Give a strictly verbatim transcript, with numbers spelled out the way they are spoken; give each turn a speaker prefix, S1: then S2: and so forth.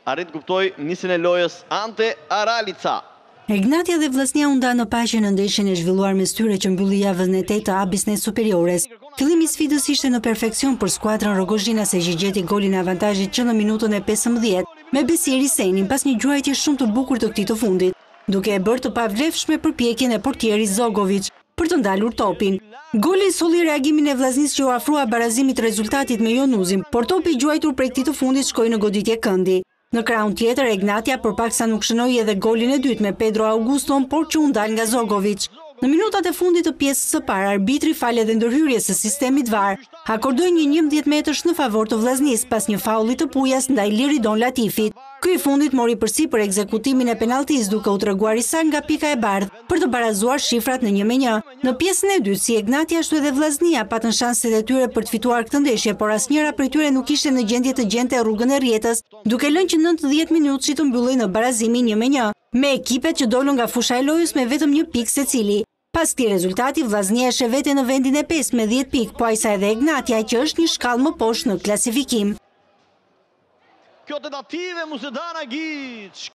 S1: arrit kuptoj nisjen e lojës Ante Aralica.
S2: Egnatia dhe Vllaznia u nda në paqe në ndeshjen e zhvilluar mes tyre që mbylli javën e tetë të A Business Superiores. Fillimi i sfidës ishte në perfekcion për skuadrën Rogozhina se që gjeti golin e avantazhit që në minutën e pesëmbëdhjetë me Besieri Senin pas një gjuajtje shumë të bukur të këtij të fundit, duke e bërë të pavlefshme përpjekjen e portierit Zogovic për të ndalur topin. Goli solli reagimin e Vllaznisë që u afrua barazimit të rezultatit me Jonuzin, por topi i gjuajtur prej këtij të fundit shkoi në goditje këndi. Në krahun tjetër, Egnatia përpaksa nuk shënoi edhe golin e dytë me Pedro Auguston, por që u ndal nga Zogovic. Në minutat e fundit të pjesës së parë, arbitri fal edhe ndërhyrjes së sistemit V A R, akordoi një njëmbëdhjetë metrash në favor të Vllaznisë pas një faulli të Pujas ndaj Liridon Latifit. Ky i fundit mori përsipër ekzekutimin e penalltisë duke u treguar i saktë nga pika e bardhë për të barazuar shifrat në një me një. Në pjesën e dytë, si Egnatia ashtu edhe Vllaznia patën shanset e tyre për të fituar këtë ndeshje, por asnjëra prej tyre nuk ishte në gjendje të gjente rrugën e rrjetës, duke lënë që nëntëdhjetë minutë që të mbyllej në barazimin një me një, me ekipet që dolën nga fusha e lojës me vetëm një pikë secili. Pas këtij rezultati, Vllaznia e sheh veten në vendin e pestë me dhjetë pikë, po ajsa edhe Egnatia që është një shkallë më poshtë në klasifikim.
S1: Kjo tentative Musedana Giç